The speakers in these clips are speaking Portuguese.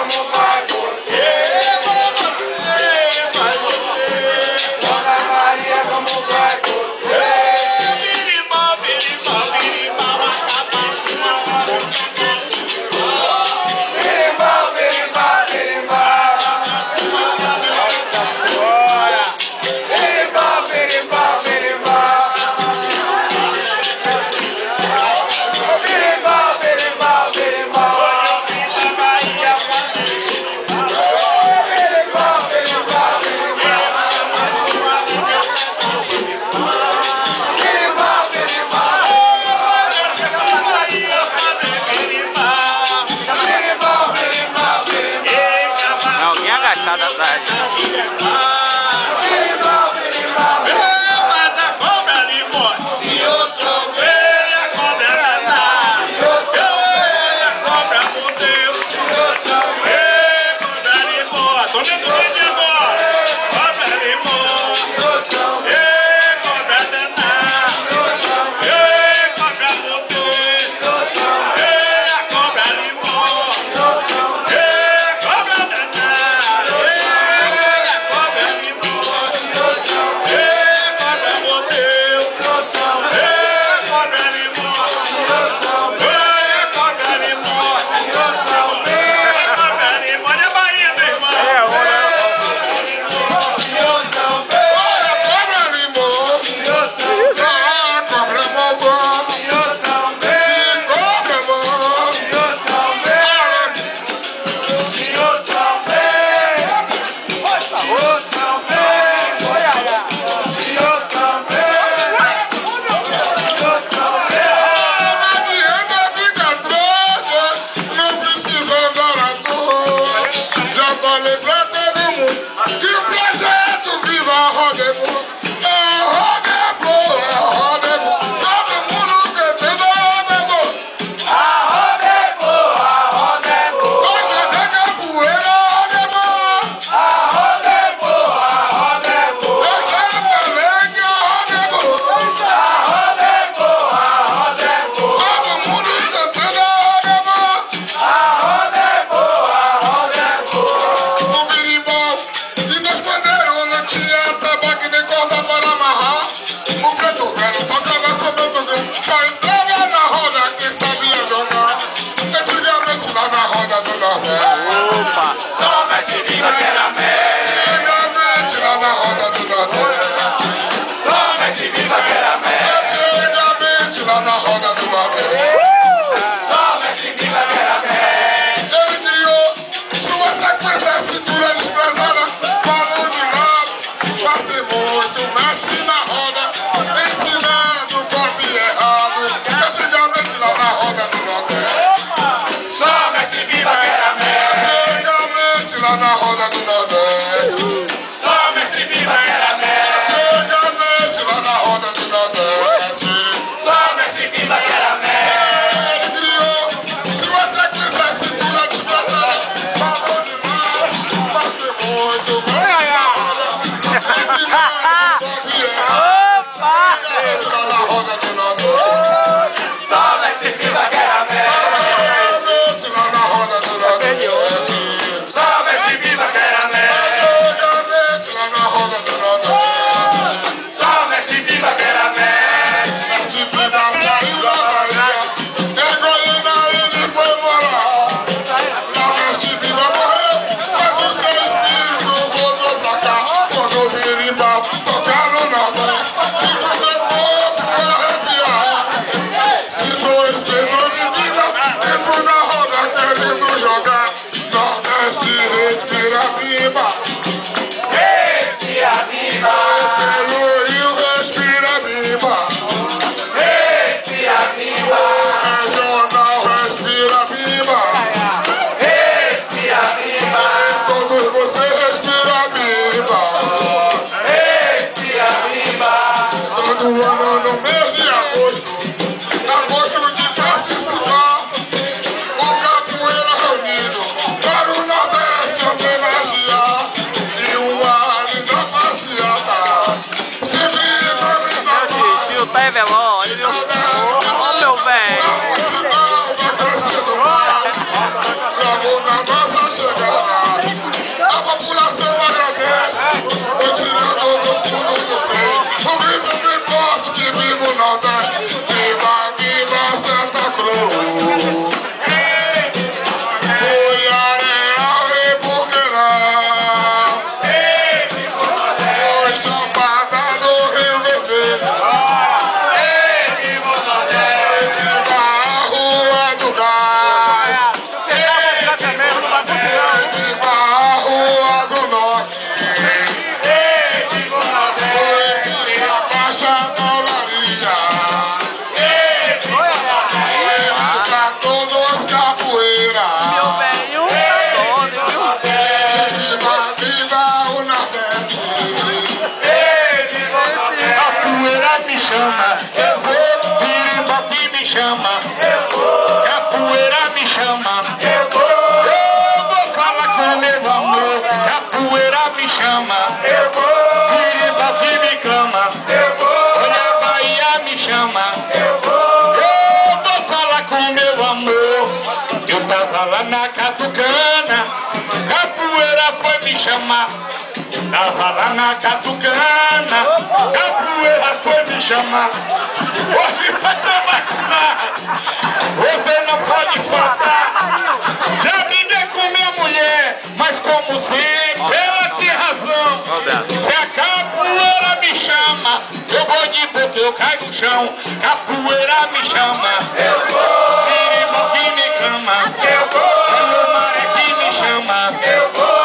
Para o Nordeste homenagear chama, capoeira me chama. Eu vou falar com meu amor, capoeira me chama. Querida que me clama, olha a Bahia me chama. Eu vou falar com meu amor. Eu tava lá na Catucana, capoeira foi me chamar. Tava lá na Catucana, capoeira foi me chamar. Hoje vai traumatizar, você não pode faltar. Já briguei com minha mulher, mas como sempre ela tem razão. Se a capoeira me chama, eu vou de boca, eu caio no chão. Capoeira me chama, eu vou. Viribo que me clama, eu vou. O maré que me chama, eu vou.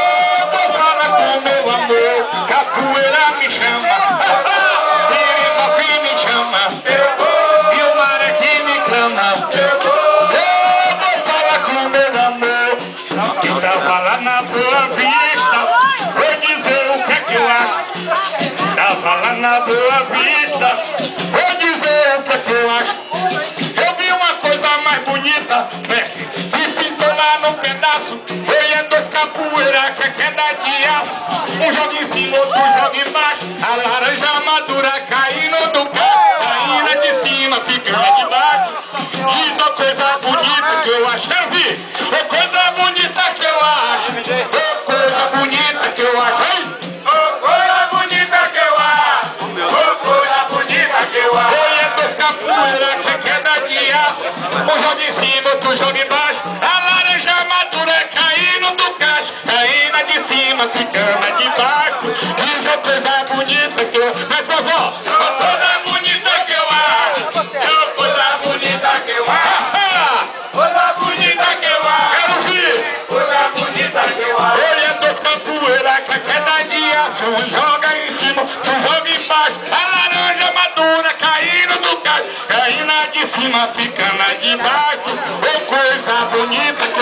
Capoeira me chama, Viribo que me chama, e o mar é que me clama. Eu vou falar com meu amor. Eu tava lá na Boa Vista, vou dizer o que é que eu acho. Tava lá na Boa Vista, vou dizer o que é que eu acho. Eu vi uma coisa mais bonita, né, que pintou lá no pedaço. Foi dois capoeira que é queda de aço. Um joga em cima, outro joga embaixo. A laranja madura caindo do pé, caindo de cima, ficando de baixo. Diz uma coisa bonita que eu acho. Quero ver. É coisa bonita que eu acho. É coisa bonita que eu acho. É coisa bonita que eu acho. É coisa bonita que eu acho. Olha dois capoeira que é queda de aço. Um joga em cima, outro joga embaixo. A laranja madura caindo do cacho, caindo de cima, ficando de baixo. Diz a coisa bonita que eu... Mas, pessoal, coisa bonita que eu acho. Coisa bonita que eu acho. Coisa bonita que eu acho. Quero ver. Coisa bonita que eu acho. Olha dois capoeira que é queda de aço. Um joga em cima, um joga embaixo. A laranja madura caindo do cacho, caindo de cima, ficando de baixo. Coisa bonita